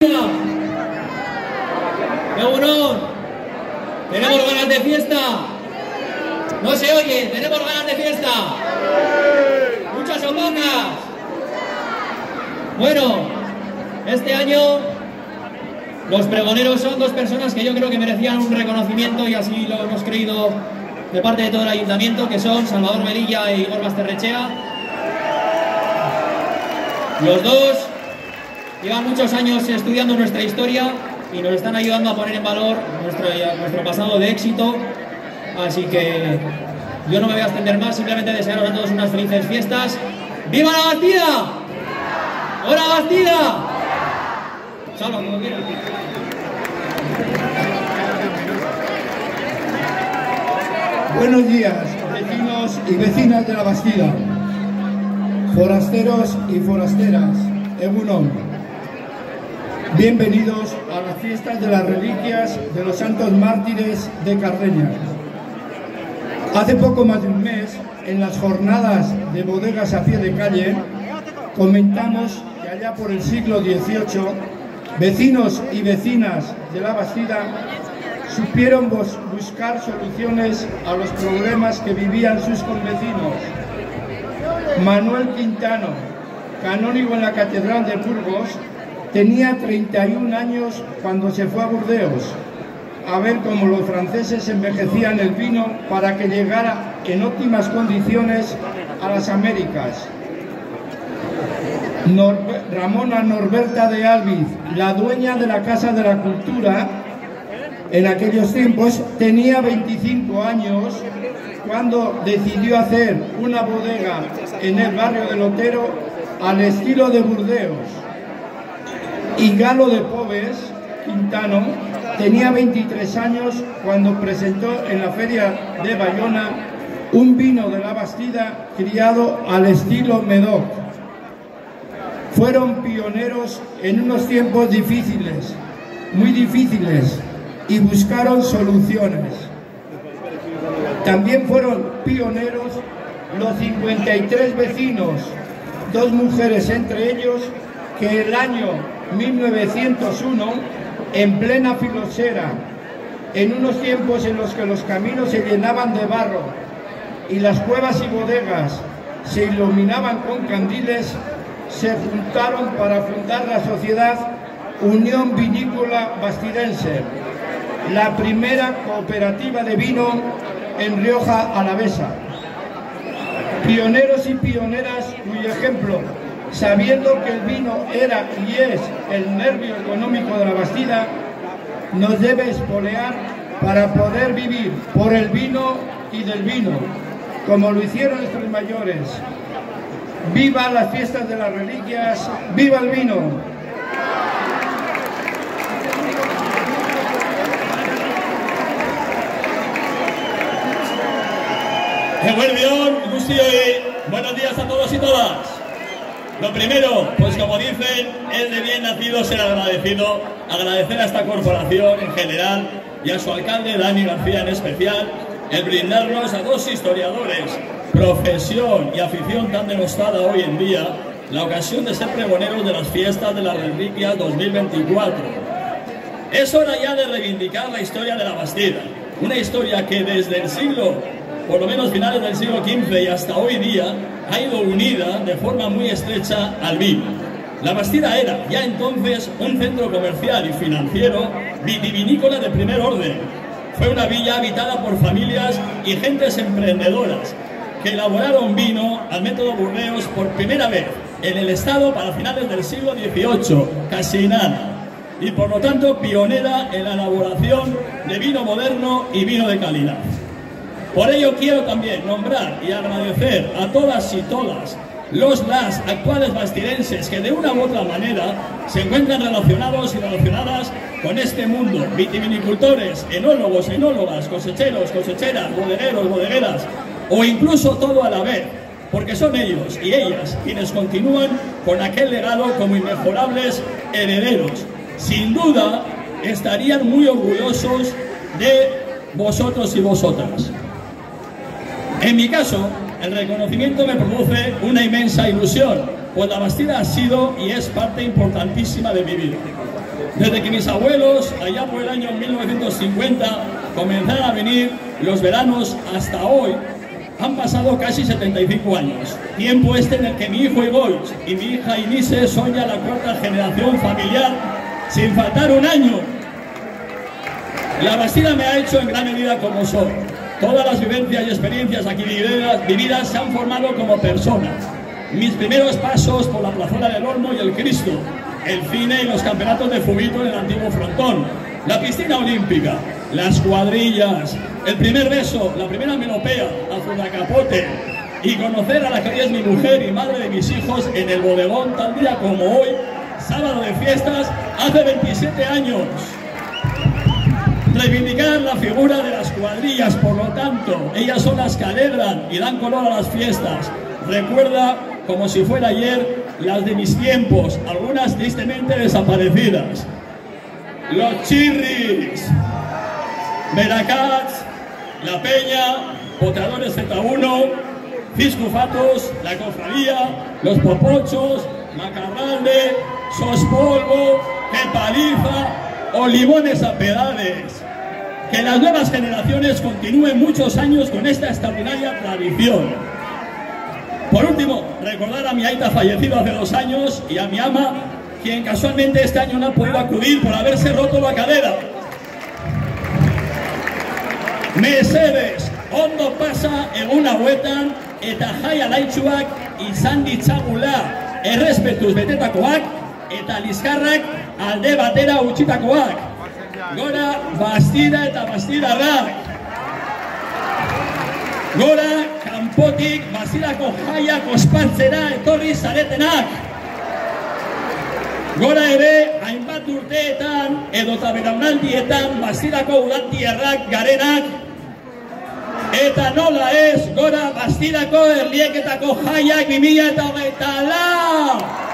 ¡Egunon! ¿Tenemos ganas de fiesta? No se oye, ¿tenemos ganas de fiesta? ¿Muchas o pocas? Bueno, este año los pregoneros son dos personas que yo creo que merecían un reconocimiento, y así lo hemos creído de parte de todo el ayuntamiento, que son Salvador Velilla e Igor Basterrechea. Los dos llevan muchos años estudiando nuestra historia y nos están ayudando a poner en valor nuestro pasado de éxito. Así que yo no me voy a extender más, simplemente desearos a todos unas felices fiestas. ¡Viva la Bastida! ¡Hora Bastida! Salva, como quieras. Buenos días, vecinos y vecinas de la Bastida, forasteros y forasteras, egunon. Bienvenidos a las fiestas de las reliquias de los santos mártires de Cardeña. Hace poco más de un mes, en las jornadas de bodegas a pie de calle, comentamos que allá por el siglo XVIII, vecinos y vecinas de la Bastida supieron buscar soluciones a los problemas que vivían sus convecinos. Manuel Quintano, canónigo en la Catedral de Burgos, tenía 31 años cuando se fue a Burdeos a ver cómo los franceses envejecían el vino para que llegara en óptimas condiciones a las Américas. Ramona Norberta de Albiz, la dueña de la Casa de la Cultura, en aquellos tiempos tenía 25 años cuando decidió hacer una bodega en el barrio del Otero al estilo de Burdeos. Y Galo de Pobes, Quintano, tenía 23 años cuando presentó en la feria de Bayona un vino de la Bastida criado al estilo Medoc. Fueron pioneros en unos tiempos difíciles, muy difíciles, y buscaron soluciones. También fueron pioneros los 53 vecinos, dos mujeres entre ellos, que el año 1901, en plena filosera, en unos tiempos en los que los caminos se llenaban de barro y las cuevas y bodegas se iluminaban con candiles, se juntaron para fundar la sociedad Unión Vinícola Bastidense, la primera cooperativa de vino en Rioja Alavesa. Pioneros y pioneras cuyo ejemplo, sabiendo que el vino era y es el nervio económico de la Bastida, nos debe espolear para poder vivir por el vino y del vino, como lo hicieron nuestros mayores. ¡Viva las fiestas de las reliquias! ¡Viva el vino! Buenos días a todos y todas. Lo primero, pues como dicen, es de bien nacido ser agradecido, agradecer a esta corporación en general y a su alcalde Dani García en especial, el brindarnos a dos historiadores, profesión y afición tan denostada hoy en día, la ocasión de ser pregoneros de las fiestas de las reliquias 2024. Es hora ya de reivindicar la historia de la Bastida, una historia que desde el siglo, por lo menos finales del siglo XV y hasta hoy día, ha ido unida de forma muy estrecha al vino. La Bastida era ya entonces un centro comercial y financiero vitivinícola de primer orden. Fue una villa habitada por familias y gentes emprendedoras que elaboraron vino al método Burdeos por primera vez en el estado para finales del siglo XVIII, casi nada, y por lo tanto pionera en la elaboración de vino moderno y vino de calidad. Por ello quiero también nombrar y agradecer a todas y todas las actuales bastidenses que de una u otra manera se encuentran relacionados y relacionadas con este mundo, vitivinicultores, enólogos, enólogas, cosecheros, cosecheras, bodegueros, bodegueras, o incluso todo a la vez, porque son ellos y ellas quienes continúan con aquel legado como inmejorables herederos. Sin duda estarían muy orgullosos de vosotros y vosotras. En mi caso, el reconocimiento me produce una inmensa ilusión, pues la Bastida ha sido y es parte importantísima de mi vida. Desde que mis abuelos, allá por el año 1950, comenzaron a venir los veranos hasta hoy, han pasado casi 75 años. Tiempo este en el que mi hijo Igoich y mi hija Inise son ya la cuarta generación familiar, sin faltar un año. La Bastida me ha hecho en gran medida como soy. Todas las vivencias y experiencias aquí vividas se han formado como persona. Mis primeros pasos por la plazuela del Olmo y el Cristo, el cine y los campeonatos de fubito en el antiguo frontón, la piscina olímpica, las cuadrillas, el primer beso, la primera melopea, azul a capote, y conocer a la que hoy es mi mujer y madre de mis hijos en el bodegón tal día como hoy, sábado de fiestas, hace 27 años. Reivindicar la figura de las cuadrillas, por lo tanto, ellas son las que alegran y dan color a las fiestas. Recuerda, como si fuera ayer, las de mis tiempos, algunas tristemente desaparecidas. Los Chirris, Veracats, La Peña, Potradores Z1, Fiscufatos, La Cofradía, Los Popochos, Macarralde, Sospolvo, Que Paliza o Limones a Pedales. Que las nuevas generaciones continúen muchos años con esta extraordinaria tradición. Por último, recordar a mi aita fallecido hace 2 años y a mi ama, quien casualmente este año no ha podido acudir por haberse roto la cadera. Mesedes, ondo pasa eguna huetan eta jai alaitxuak izan ditzagula errespetuz betetakoak eta liskarrak alde batera utzitakoak. Gora Bastida eta Bastidarrak. Gora kanpotik Bastidako jaiak ospatzera etorri zaretenak. Gora ere hainbat urteetan edota belaunaldietan Bastidako udantiarrak garenak. Eta nola ez, gora Bastidako erlieketako jaiak 2024!